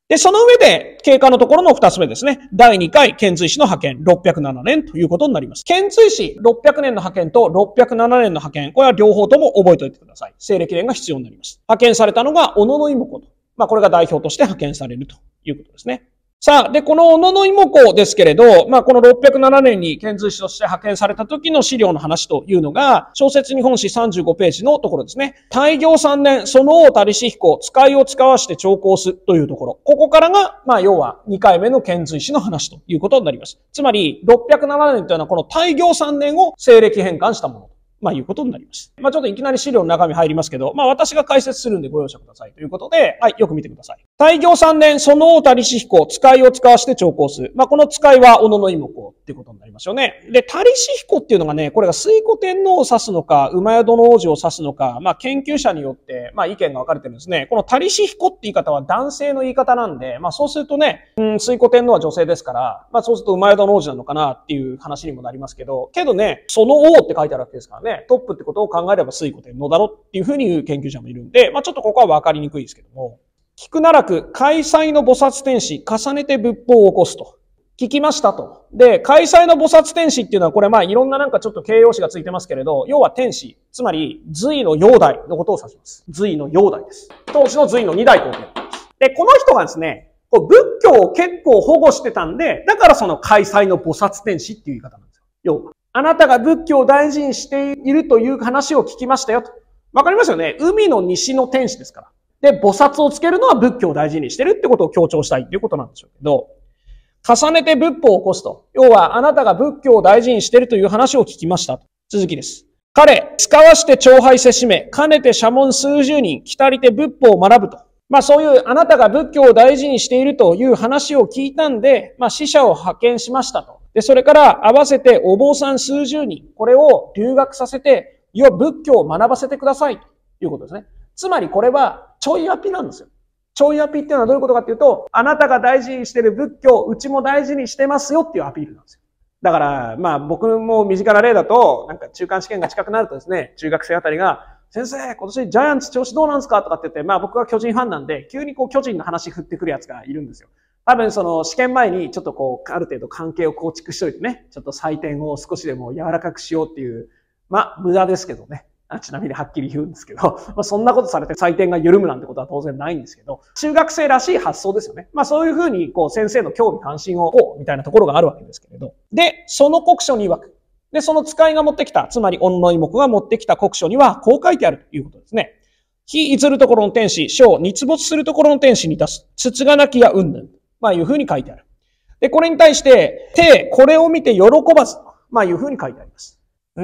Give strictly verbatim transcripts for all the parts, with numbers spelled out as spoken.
で、その上で、経過のところの二つ目ですね。だいにかい遣隋使の派遣、ろっぴゃくななねんということになります。遣隋使ろっぴゃくねんの派遣とろっぴゃくななねんの派遣、これは両方とも覚えておいてください。西暦年が必要になります。派遣されたのが、小野妹子と。まあ、これが代表として派遣されるということですね。さあ、で、この小野妹子ですけれど、まあ、このろっぴゃくななねんに遣隋使として派遣された時の資料の話というのが、小説日本史さんじゅうごページのところですね。大行さんねん、その王たりし彦、使いを使わして長考すというところ。ここからが、まあ、要はにかいめの遣隋使の話ということになります。つまり、ろっぴゃくななねんというのはこの大行さんねんを西暦変換したもの。まあ、いうことになります。まあ、ちょっといきなり資料の中身入りますけど、まあ、私が解説するんでご容赦くださいということで、はい、よく見てください。大行さんねん、その王たりし彦、使いを使わして長考する。まあ、この使いは小野妹子っていうことになりますよね。で、たりし彦っていうのがね、これが推古天皇を指すのか、馬宿の王子を指すのか、まあ、研究者によって、まあ、意見が分かれてるんですね。このたりし彦って言い方は男性の言い方なんで、まあ、そうするとね、うん、推古天皇は女性ですから、まあ、そうすると馬宿の王子なのかなっていう話にもなりますけど、けどね、その王って書いてあるわけですからね、トップってことを考えれば推古天皇だろっていうふうに言う研究者もいるんで、まあ、ちょっとここは分かりにくいですけども、菊奈落、開催の菩薩天使、重ねて仏法を起こすと。聞きましたと。で、開催の菩薩天使っていうのはこれまあいろんななんかちょっと形容詞がついてますけれど、要は天使、つまり隋の煬帝のことを指します。隋の煬帝です。当時の隋の二代皇帝です。で、この人がですね、こう仏教を結構保護してたんで、だからその開催の菩薩天使っていう言い方なんですよ。要は。あなたが仏教を大事にしているという話を聞きましたよと。わかりますよね。海の西の天使ですから。で、菩薩をつけるのは仏教を大事にしてるってことを強調したいっていうことなんでしょうけど、重ねて仏法を起こすと。要は、あなたが仏教を大事にしてるという話を聞きましたと。続きです。彼、使わして徴配せしめ、兼ねて社門数十人、来たりて仏法を学ぶと。まあそういうあなたが仏教を大事にしているという話を聞いたんで、まあ使者を派遣しましたと。で、それから合わせてお坊さん数十人、これを留学させて、要は仏教を学ばせてくださいということですね。つまりこれはちょいアピなんですよ。ちょいアピっていうのはどういうことかっていうと、あなたが大事にしている仏教、うちも大事にしてますよっていうアピールなんですよ。だから、まあ僕も身近な例だと、なんか中間試験が近くなるとですね、中学生あたりが、先生、今年ジャイアンツ調子どうなんですかとかって言って、まあ僕は巨人ファンなんで、急にこう巨人の話振ってくるやつがいるんですよ。多分その試験前にちょっとこう、ある程度関係を構築しといてね、ちょっと採点を少しでも柔らかくしようっていう、まあ無駄ですけどね。ちなみにはっきり言うんですけど、まあ、そんなことされて採点が緩むなんてことは当然ないんですけど、中学生らしい発想ですよね。まあそういうふうに、こう先生の興味関心をこうみたいなところがあるわけですけれど。で、その国書に曰く。で、その使いが持ってきた、つまり恩の妹子が持ってきた国書には、こう書いてあるということですね。非いずるところの天使、小、日没するところの天使に出す。つつがなきやうんぬん。まあいうふうに書いてある。で、これに対して、て、これを見て喜ばず。まあいうふうに書いてあります。うん、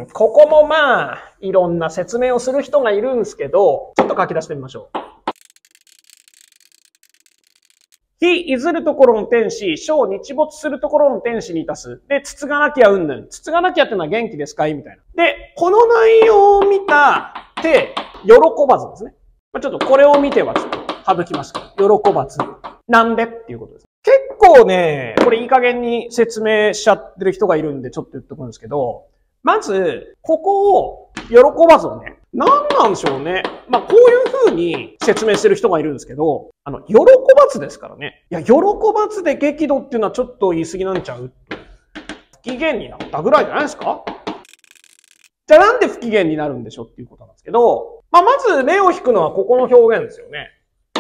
ここもまあ、いろんな説明をする人がいるんですけど、ちょっと書き出してみましょう。非いずるところの天使、小日没するところの天使に出す。で、つつがなきゃうんぬん。つつがなきゃってのは元気ですかいみたいな。で、この内容を見たて、喜ばずですね。まあ、ちょっとこれを見てはちょっと省きますから。喜ばず。なんでっていうことです。結構ね、これいい加減に説明しちゃってる人がいるんでちょっと言っておくんですけど、まず、ここを、喜ばずをね、何なんでしょうね。まあ、こういう風に説明してる人がいるんですけど、あの、喜ばずですからね。いや、喜ばずで激怒っていうのはちょっと言い過ぎなんちゃう？不機嫌になったぐらいじゃないですか？じゃあなんで不機嫌になるんでしょっていうことなんですけど、まあ、まず目を引くのはここの表現ですよね。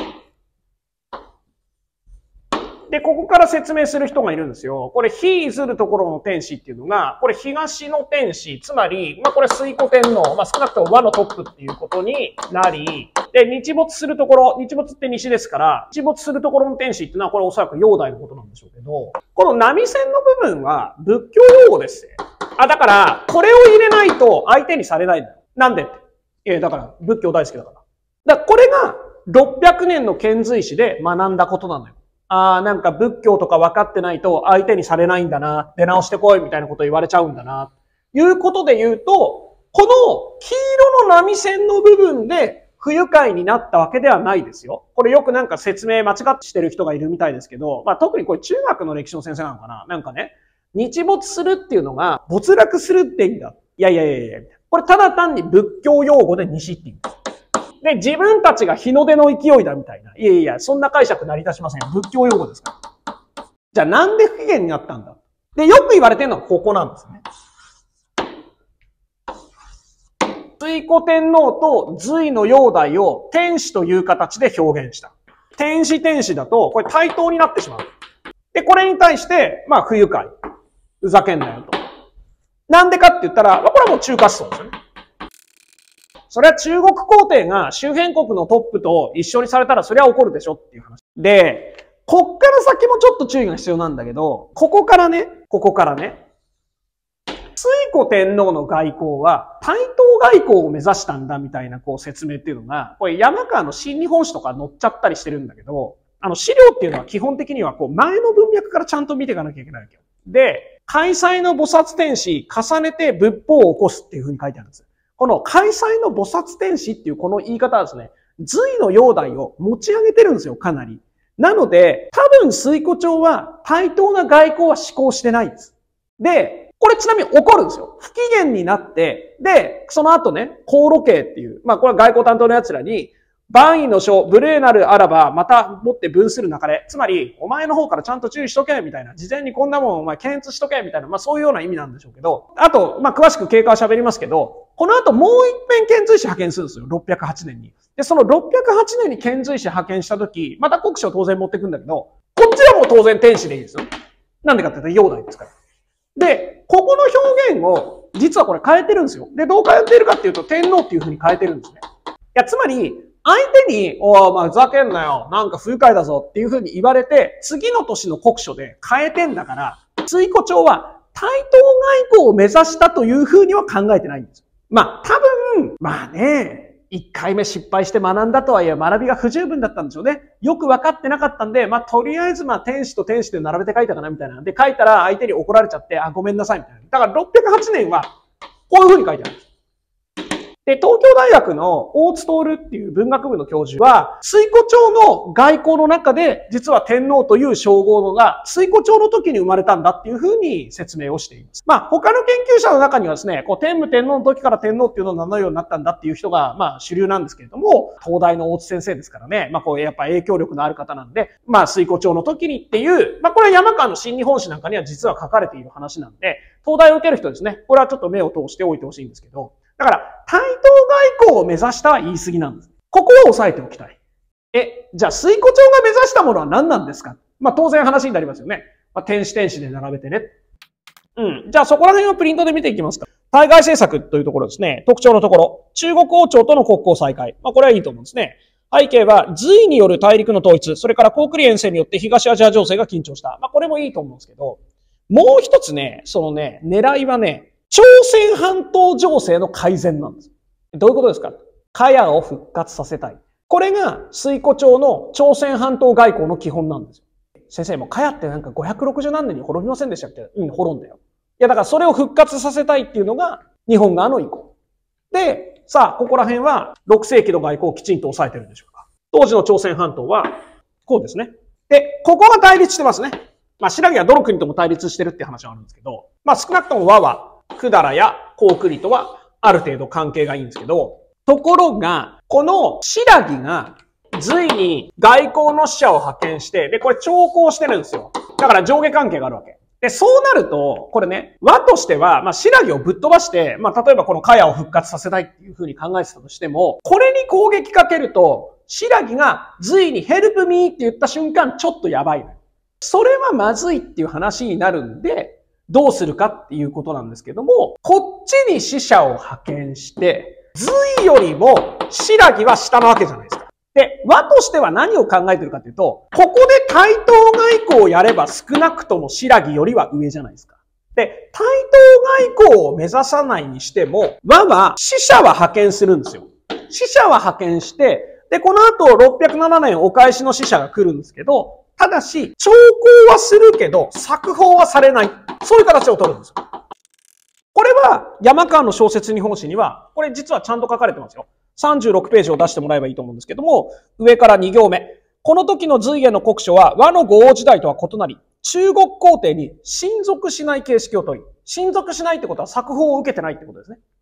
で、ここから説明する人がいるんですよ。これ、非いずるところの天使っていうのが、これ東の天使、つまり、まあこれ推古天皇、まあ少なくとも和のトップっていうことになり、で、日没するところ、日没って西ですから、日没するところの天使っていうのはこれおそらく煬帝のことなんでしょうけど、この波線の部分は仏教用語ですね。あ、だから、これを入れないと相手にされないんだよ。なんでって。え、だから仏教大好きだから。だからこれがろっぴゃくねんの遣隋使で学んだことなのよ。ああ、なんか仏教とか分かってないと相手にされないんだな。出直してこいみたいなこと言われちゃうんだな。いうことで言うと、この黄色の波線の部分で不愉快になったわけではないですよ。これよくなんか説明間違ってしてる人がいるみたいですけど、まあ特にこれ中学の歴史の先生なのかな。なんかね、日没するっていうのが没落するって意味だ。いやいやいやいや。これただ単に仏教用語で西って言うんです。 で、自分たちが日の出の勢いだみたいな。いやいや、そんな解釈成り立ちませんよ。仏教用語ですから。じゃあなんで不機嫌になったんだ。で、よく言われてるのはここなんですね。推古天皇と隋の煬帝を天子という形で表現した。天子天子だと、これ対等になってしまう。で、これに対して、まあ、不愉快。ふざけんなよと。なんでかって言ったら、これはもう中華思想ですよね。それは中国皇帝が周辺国のトップと一緒にされたらそれは怒るでしょっていう話。で、こっから先もちょっと注意が必要なんだけど、ここからね、ここからね、推古天皇の外交は対等外交を目指したんだみたいなこう説明っていうのが、これ山川の新日本史とか載っちゃったりしてるんだけど、あの資料っていうのは基本的にはこう前の文脈からちゃんと見ていかなきゃいけないわけよ。で、開催の菩薩天子重ねて仏法を起こすっていうふうに書いてあるんです。この開催の菩薩天子っていうこの言い方はですね、隋の煬帝を持ち上げてるんですよ、かなり。なので、多分推古朝は対等な外交は施行してないんです。で、これちなみに怒るんですよ。不機嫌になって、で、その後ね、航路系っていう、まあこれは外交担当の奴らに、万位の書、無礼なるあらば、また持って分するなかれ。つまり、お前の方からちゃんと注意しとけ、みたいな。事前にこんなもんお前検閲しとけ、みたいな。まあそういうような意味なんでしょうけど。あと、まあ詳しく経過は喋りますけど、この後もう一遍遣隋使派遣するんですよ。ろっぴゃくはちねんに。で、そのろっぴゃくはちねんに遣隋使派遣した時、また国書を当然持ってくんだけど、こっちはもう当然天子でいいですよ。なんでかって言ったら煬帝ですから。で、ここの表現を、実はこれ変えてるんですよ。で、どう変えてるかっていうと、天皇っていう風に変えてるんですね。いや、つまり、相手に、おい、お前ふざけんなよ。なんか不愉快だぞっていう風に言われて、次の年の国書で変えてんだから、推古朝は対等外交を目指したという風には考えてないんですよ。まあ、多分、まあね、一回目失敗して学んだとはいえ、学びが不十分だったんでしょうね。よく分かってなかったんで、まあ、とりあえず、まあ、天使と天使で並べて書いたかな、みたいな。で、書いたら相手に怒られちゃって、あ、ごめんなさい、みたいな。だからろっぴゃくはちねんは、こういう風に書いてあるんです。で、東京大学の大津徹っていう文学部の教授は、推古朝の外交の中で、実は天皇という称号のが、推古朝の時に生まれたんだっていうふうに説明をしています。まあ、他の研究者の中にはですね、こう、天武天皇の時から天皇っていうのを名乗るようになったんだっていう人が、まあ、主流なんですけれども、東大の大津先生ですからね、まあ、こう、やっぱ影響力のある方なんで、まあ、推古朝の時にっていう、まあ、これは山川の新日本史なんかには実は書かれている話なんで、東大を受ける人ですね、これはちょっと目を通しておいてほしいんですけど、だから、対等外交を目指したは言い過ぎなんです。ここを押さえておきたい。え、じゃあ、推古朝が目指したものは何なんですか？まあ、当然話になりますよね。まあ、天使天使で並べてね。うん。じゃあ、そこら辺をプリントで見ていきますか。対外政策というところですね。特徴のところ。中国王朝との国交再開。まあ、これはいいと思うんですね。背景は、隋による大陸の統一、それから高句麗遠征によって東アジア情勢が緊張した。まあ、これもいいと思うんですけど、もう一つね、そのね、狙いはね、朝鮮半島情勢の改善なんです。どういうことですか？茅を復活させたい。これが推古朝の朝鮮半島外交の基本なんですよ。先生も茅ってなんかごひゃくろくじゅう何年に滅びませんでしたっけ？うん、滅んだよ。いやだからそれを復活させたいっていうのが日本側の意向。で、さあ、ここら辺はろく世紀の外交をきちんと抑えてるんでしょうか。当時の朝鮮半島はこうですね。で、ここが対立してますね。まあ、新羅はどの国とも対立してるって話はあるんですけど、まあ少なくとも和は、百済や高句麗とはある程度関係がいいんですけど、ところが、この新羅が隋に外交の使者を派遣して、で、これ徴工してるんですよ。だから上下関係があるわけ。で、そうなると、これね、和としては、まあ、新羅をぶっ飛ばして、まあ、例えばこの茅を復活させたいっていうふうに考えてたとしても、これに攻撃かけると、新羅が隋にヘルプミーって言った瞬間、ちょっとやばいのよ。それはまずいっていう話になるんで、どうするかっていうことなんですけども、こっちに使者を派遣して、隋よりも新羅は下なわけじゃないですか。で、和としては何を考えてるかというと、ここで対等外交をやれば少なくとも新羅よりは上じゃないですか。で、対等外交を目指さないにしても、和は使者は派遣するんですよ。使者は派遣して、で、この後ろっぴゃくななねんお返しの使者が来るんですけど、ただし、徴工はするけど、作法はされない。そういう形を取るんですよ。これは、山川の小説日本史には、これ実はちゃんと書かれてますよ。さんじゅうろくページを出してもらえばいいと思うんですけども、上からに行目。この時の隋への国書は、和の五王時代とは異なり、中国皇帝に親属しない形式を取り、親属しないってことは作法を受けてないってことですね。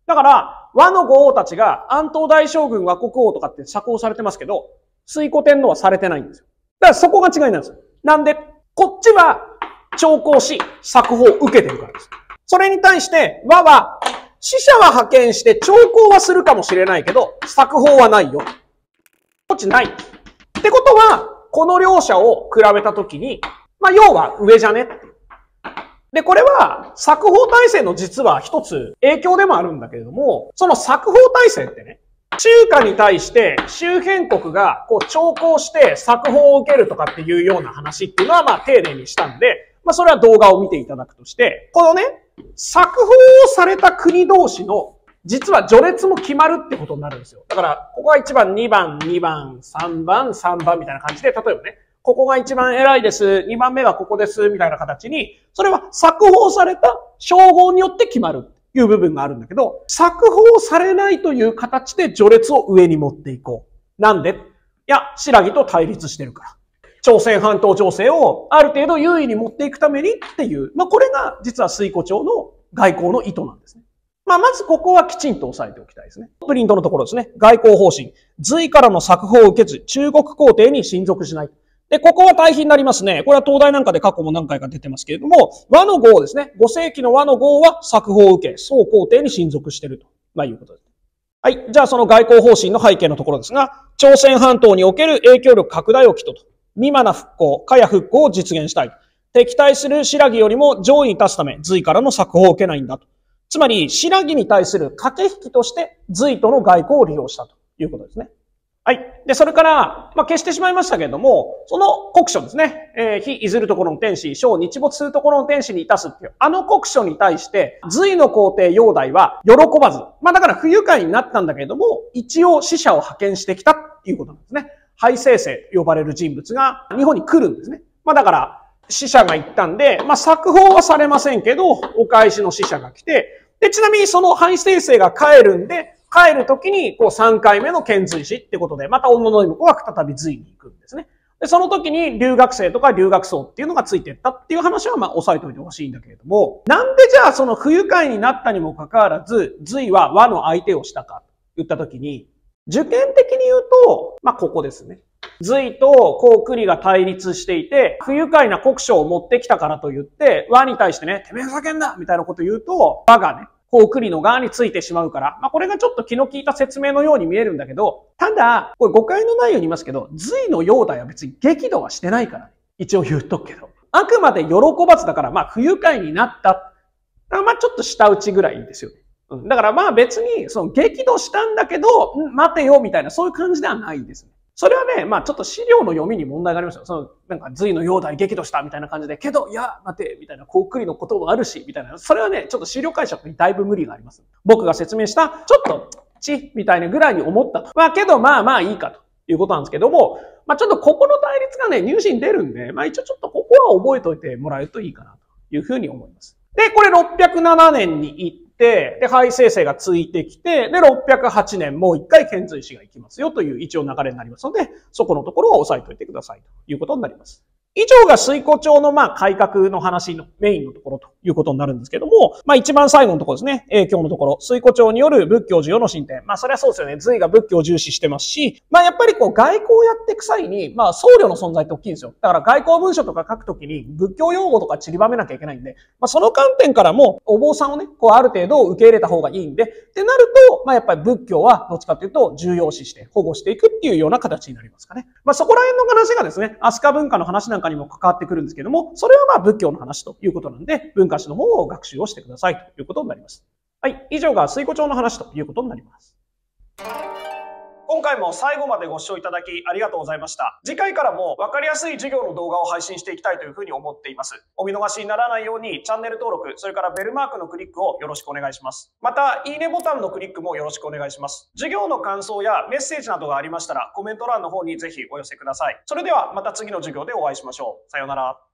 だから、倭の五王たちが安東大将軍倭国王とかって釈放されてますけど、推古天皇はされてないんですよ。だからそこが違いなんですよ。なんで、こっちは徴工し、釈放を受けてるからです。それに対して、倭は、使者は派遣して徴工はするかもしれないけど、釈放はないよ。こっちない。ってことは、この両者を比べたときに、まあ、要は上じゃねって。で、これは、釈放体制の実は一つ影響でもあるんだけれども、その釈放体制ってね、中華に対して周辺国がこう徴工して釈放を受けるとかっていうような話っていうのはまあ丁寧にしたんで、まあそれは動画を見ていただくとして、このね、釈放をされた国同士の実は序列も決まるってことになるんですよ。だから、ここがいちばん、にばん、にばん、さんばん、さんばんみたいな感じで、例えばね、ここが一番偉いです、にばんめはここです、みたいな形に、それは釈放された称号によって決まるという部分があるんだけど、釈放されないという形で序列を上に持っていこう。なんで？いや、新羅と対立してるから。朝鮮半島情勢をある程度優位に持っていくためにっていう、まあこれが実は推古朝の外交の意図なんですね。まあ、まずここはきちんと押さえておきたいですね。プリントのところですね。外交方針。隋からの釈放を受けず、中国皇帝に親属しない。で、ここは対比になりますね。これは東大なんかで過去も何回か出てますけれども、倭の号ですね。ご世紀の倭の号は釈放を受け、宋皇帝に親属していると、まあ、いうことです。はい。じゃあその外交方針の背景のところですが、朝鮮半島における影響力拡大を企図と、未マな復興、茅復興を実現したい。敵対する新羅よりも上位に立つため、隋からの釈放を受けないんだと。つまり、新羅に対する駆け引きとして、隋との外交を利用したということですね。はい。で、それから、まあ、消してしまいましたけれども、その国書ですね。えー、非いずるところの天使、小日没するところの天使にいたすっていう、あの国書に対して、隋の皇帝煬帝は喜ばず、まあ、だから不愉快になったんだけれども、一応使者を派遣してきたっていうことなんですね。ハイセイセイと呼ばれる人物が日本に来るんですね。まあ、だから、使者が行ったんで、まあ、釈放はされませんけど、お返しの使者が来て、で、ちなみにそのハイセイセイが帰るんで、帰るときに、こうさんかいめの遣隋使ってことで、また女の婿が再び隋に行くんですね。で、その時に留学生とか留学僧っていうのがついていったっていう話は、まあ、押さえておいてほしいんだけれども、なんでじゃあその不愉快になったにもかかわらず、隋は倭の相手をしたかと言った時に、受験的に言うと、まあ、ここですね。隋と高句麗が対立していて、不愉快な国書を持ってきたからと言って、倭に対してね、てめえふざけんなみたいなこと言うと、倭がね、高句麗の側についてしまうから、まあこれがちょっと気の利いた説明のように見えるんだけど、ただ、これ誤解のないように言いますけど、隋の煬帝は別に激怒はしてないから、ね、一応言うとくけど。あくまで喜ばずだから、まあ不愉快になった。まあちょっと舌打ちぐらいいいんですよね。うん、だからまあ別に、その激怒したんだけど、ん待てよみたいな、そういう感じではないですね。それはね、まあちょっと資料の読みに問題がありますよ。その、なんか隋の煬帝激怒したみたいな感じで、けど、いや、待て、みたいな、高句麗のこともあるし、みたいな。それはね、ちょっと資料解釈にだいぶ無理があります。僕が説明した、ちょっと、ち、みたいなぐらいに思ったと。まあけど、まあまあいいかということなんですけども、まあちょっとここの対立がね、入試に出るんで、まあ一応ちょっとここは覚えておいてもらえるといいかなというふうに思います。で、これろっぴゃくななねんに行って、で、ハイセイセイがついてきて、で、ろっぴゃくはちねんもう一回遣隋使が行きますよという一応流れになりますので、そこのところを押さえておいてくださいということになります。以上が推古朝のまあ改革の話のメインのところということになるんですけども、まあ一番最後のところですね。影響のところ。推古朝による仏教授与の進展。まあそれはそうですよね。隋が仏教を重視してますし、まあやっぱりこう外交をやっていく際に、まあ僧侶の存在って大きいんですよ。だから外交文書とか書くときに仏教用語とか散りばめなきゃいけないんで、まあその観点からもお坊さんをね、こうある程度受け入れた方がいいんで、ってなると、まあやっぱり仏教はどっちかというと重要視して保護していくっていうような形になりますかね。まあそこら辺の話がですね、飛鳥文化の話なんかにも関わってくるんですけども、それはまあ仏教の話ということなんで、文化史の方を学習をしてくださいということになります。はい。以上が推古朝の話ということになります。今回も最後までご視聴いただきありがとうございました。次回からも分かりやすい授業の動画を配信していきたいというふうに思っています。お見逃しにならないようにチャンネル登録、それからベルマークのクリックをよろしくお願いします。また、いいねボタンのクリックもよろしくお願いします。授業の感想やメッセージなどがありましたらコメント欄の方にぜひお寄せください。それではまた次の授業でお会いしましょう。さようなら。